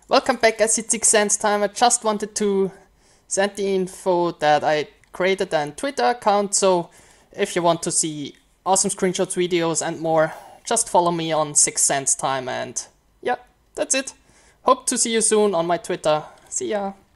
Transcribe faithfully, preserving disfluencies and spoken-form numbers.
Welcome back at Six Sense Time. I just wanted to send the info that I created a Twitter account, so if you want to see awesome screenshots, videos and more, just follow me on Six Sense Time, and yeah, that's it. Hope to see you soon on my Twitter. See ya!